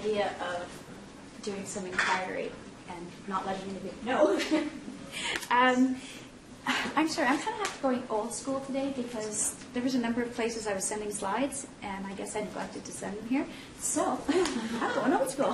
idea of doing some inquiry and not letting anybody know. I'm sorry, I'm kind of going old school today because there was a number of places I was sending slides, and I guess I neglected to send them here. So, I'm going old school.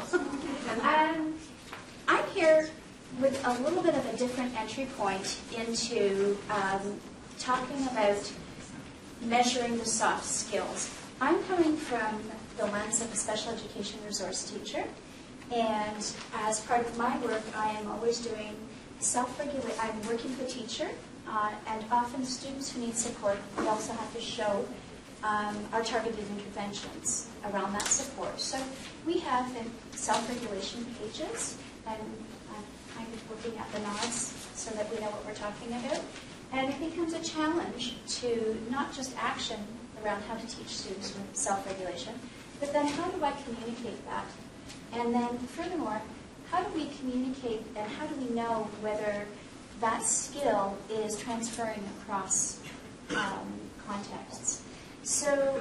I'm here with a little bit of a different entry point into talking about measuring the soft skills. I'm coming from the lens of a special education resource teacher, and as part of my work, I am always doing self-regulate. I'm working with a teacher, and often students who need support, we also have to show our targeted interventions around that support. So we have self-regulation pages, and I'm kind of looking at the nods so that we know what we're talking about. And it becomes a challenge to not just action around how to teach students with self-regulation, but then how do I communicate that? And then furthermore, how do we communicate and how do we know whether that skill is transferring across contexts? So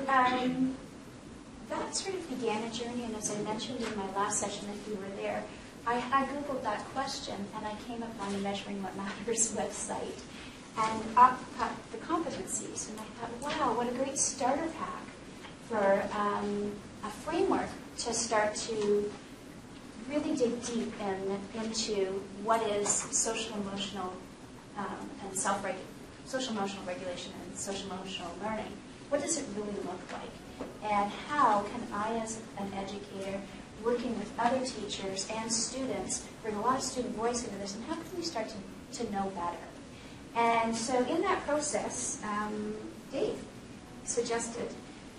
that sort of began a journey, and as I mentioned in my last session, if you were there, I Googled that question, and I came upon the Measuring What Matters website, and up got the competencies, and I thought, wow, what a great starter pack for a framework to start to really dig deep into what is social-emotional and social-emotional regulation and social-emotional learning. What does it really look like? And how can I, as an educator, working with other teachers and students, bring a lot of student voice into this, and how can we start to know better? And so in that process, Dave suggested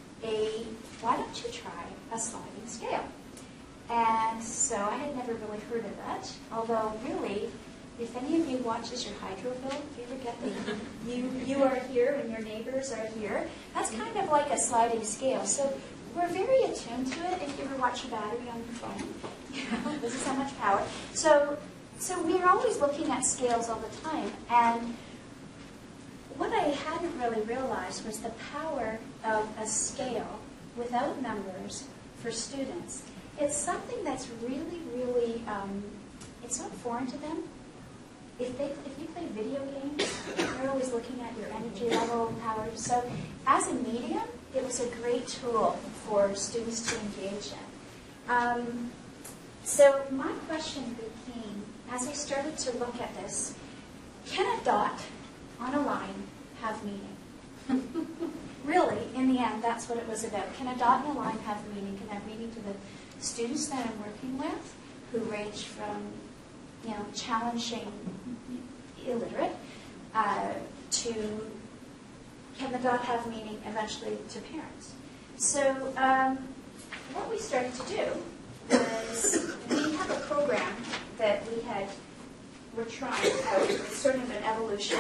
why don't you try a sliding scale? And so I had never really heard of that, although really, if any of you watches your hydro bill, if you ever get the, you are here and your neighbors are here, that's kind of like a sliding scale. So we're very attuned to it. If you ever watch your battery on your phone, this is how much power. So we're always looking at scales all the time. And what I hadn't really realized was the power of a scale without numbers for students. It's something that's really, really, it's not foreign to them. If you play video games, you're always looking at your energy level, power. So as a medium, it was a great tool for students to engage in. So my question became, as I started to look at this, can a dot on a line have meaning? Really, in the end, that's what it was about. Can a dot in a line have meaning? Can it have meaning to the students that I'm working with, who range from, challenging illiterate, to can the dot have meaning eventually to parents? So what we started to do was we have a program that we're trying out. It's sort of an evolution.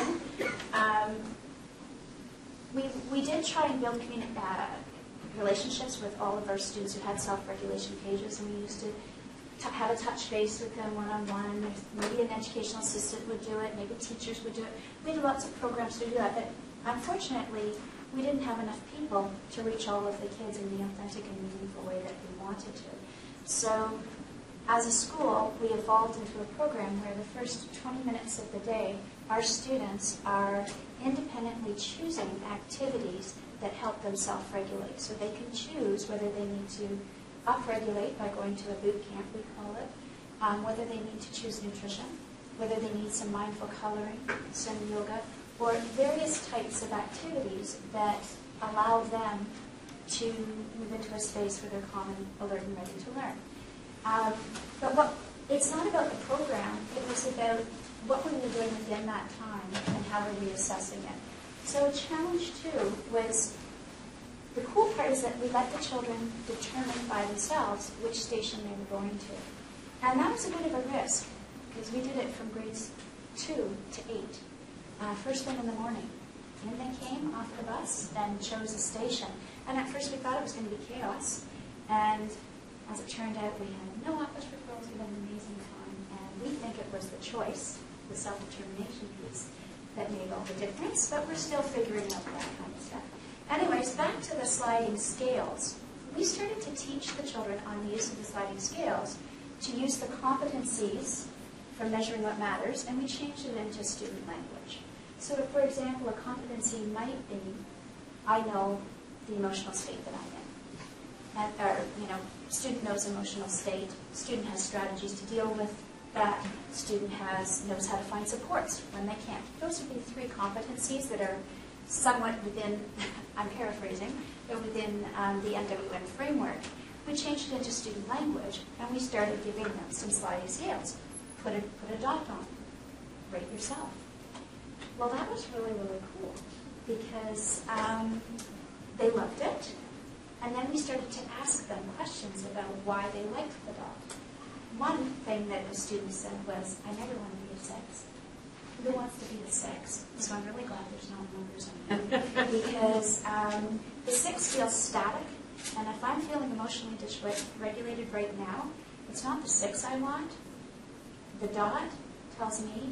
We did try and build relationships with all of our students who had self-regulation pages, and we used to have a touch base with them one-on-one. Maybe an educational assistant would do it, maybe teachers would do it. We had lots of programs to do that, but unfortunately, we didn't have enough people to reach all of the kids in the authentic and meaningful way that we wanted to. So as a school, we evolved into a program where the first 20 minutes of the day, our students are independently choosing activities that help them self-regulate. So they can choose whether they need to up-regulate by going to a boot camp, we call it, whether they need to choose nutrition, whether they need some mindful coloring, some yoga, or various types of activities that allow them to move into a space where they're calm and alert and ready to learn. But it's not about the program, it was about what were we doing within that time and how were we assessing it. So a challenge, too, was the cool part is that we let the children determine by themselves which station they were going to. And that was a bit of a risk, because we did it from grades 2 to 8, first thing in the morning. And they came off the bus and chose a station. And at first we thought it was going to be chaos. And as it turned out, we had no office referrals. We had an amazing time. And we think it was the choice, the self-determination piece, that made all the difference. But we're still figuring out that kind of stuff. Anyways, back to the sliding scales. we started to teach the children on the use of the sliding scales to use the competencies for measuring what matters, and we changed it into student language. So if, for example, a competency might be, I know the emotional state that I'm in. And, or, student knows emotional state, student has strategies to deal with that, student knows how to find supports when they can't. Those would be 3 competencies that are somewhat within, I'm paraphrasing, but within the NWN framework. We changed it into student language, and we started giving them some sliding scales. Put a dot on, rate yourself. Well, that was really, really cool, because they loved it, and then we started to ask them questions about why they liked the dot. One thing that the students said was, I never want to be a 6. Who wants to be a 6? So I'm really glad there's no numbers on that. Because the 6 feels static, and if I'm feeling emotionally dysregulated right now, it's not the 6 I want. The dot tells me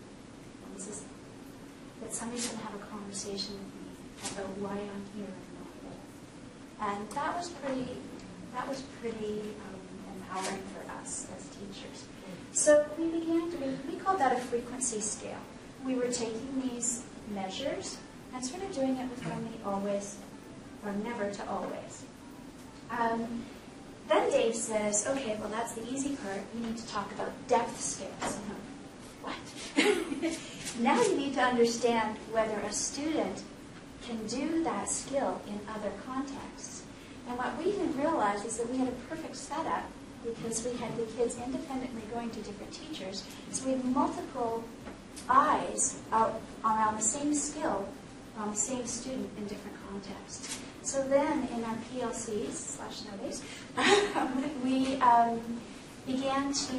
that somebody's going to have a conversation with me about why I'm here and not there. And that was pretty empowering for us as teachers. So we called that a frequency scale. We were taking these measures and sort of doing it with only always, or never to always. Then Dave says, okay, well that's the easy part. We need to talk about depth scales. What? Now you need to understand whether a student can do that skill in other contexts. And what we didn't realize is that we had a perfect setup because we had the kids independently going to different teachers. So we had multiple eyes out around the same skill on the same student in different contexts. So then in our PLCs/notice, we began to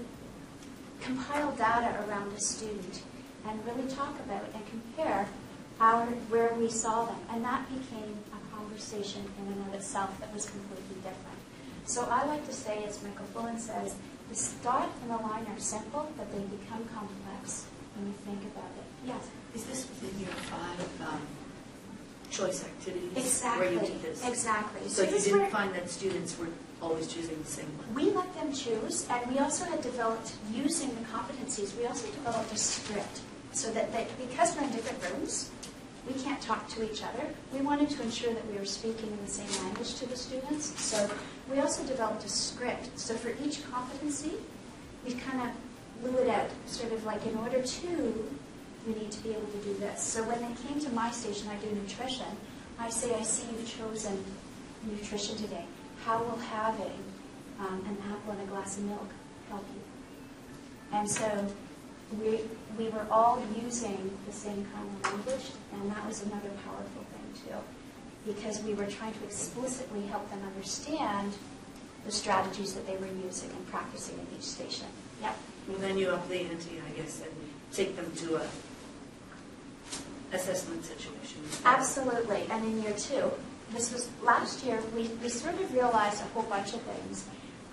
compile data around a student and really talk about and compare where we saw them. And that became a conversation in and of itself that was completely different. So I like to say, as Michael Fullen says, the dot and the line are simple, but they become complex when you think about it. Yes? Is this within your 5 choice activities? Exactly. Where you did this? Exactly. So you didn't find that students were always choosing the same one? We let them choose, and we also had developed, using the competencies, we also developed a script so that because we're in different rooms, we can't talk to each other. We wanted to ensure that we were speaking in the same language to the students. So we also developed a script. So for each competency, we kind of blew it out, sort of like in order to, we need to be able to do this. So when they came to my station, I do nutrition. I say, I see you've chosen nutrition today. How will having an apple and a glass of milk help you? And so we were all using the same kind of language, and that was another powerful thing too, because we were trying to explicitly help them understand the strategies that they were using and practicing in each station. Yep. Well, then you up the ante, I guess, and take them to a assessment situation. Absolutely. And in year 2, this was last year, we sort of realized a whole bunch of things.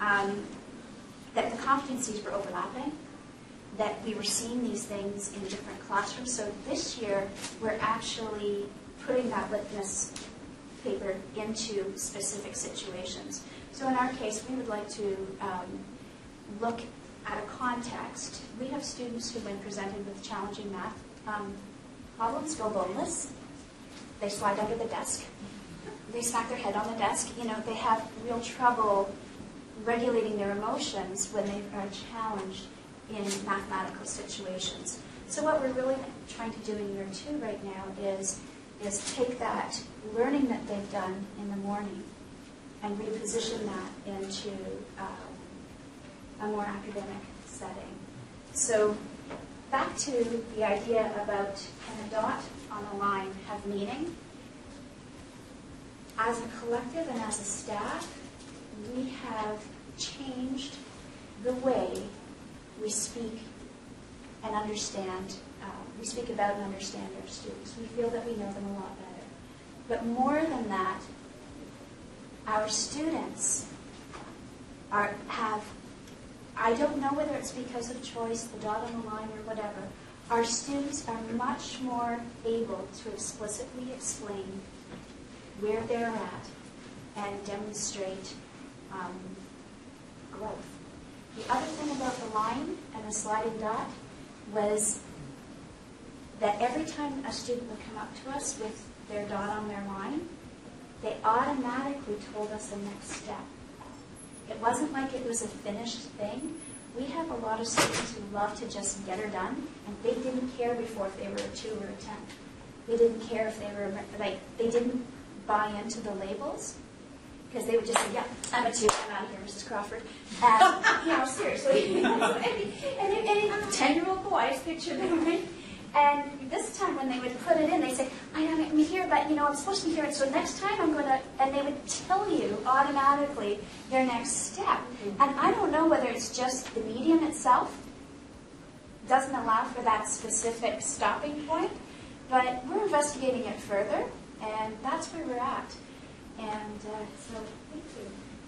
That the competencies were overlapping, that we were seeing these things in different classrooms. So this year, we're actually putting that litmus paper into specific situations. So in our case, we would like to look at a context. We have students who, when presented with challenging math problems, go boneless. They slide under the desk. They smack their head on the desk. They have real trouble regulating their emotions when they are challenged in mathematical situations. So what we're really trying to do in year 2 right now is take that learning that they've done in the morning and reposition that into a more academic setting. So back to the idea about can a dot on a line have meaning? As a collective and as a staff, we have changed the way we speak and understand, we speak about and understand our students. We feel that we know them a lot better. But more than that, our students have, I don't know whether it's because of choice, the dot on the line or whatever, our students are much more able to explicitly explain where they're at and demonstrate growth. The other thing about the line and the sliding dot was that every time a student would come up to us with their dot on their line, they automatically told us the next step. It wasn't like it was a finished thing. We have a lot of students who love to just get her done, and they didn't care before if they were a 2 or a 10. They didn't care if they were, they didn't buy into the labels, because they would just say, yeah, I'm a 2, I'm out of here, Mrs. Crawford. And, seriously. and 10-year-old boys, picture them, right? And this time when they would put it in, they say, I'm here, but, I'm supposed to be here, so next time I'm going to, and they would tell you automatically their next step. And I don't know whether it's just the medium itself doesn't allow for that specific stopping point, but we're investigating it further, and that's where we're at. And so, thank you.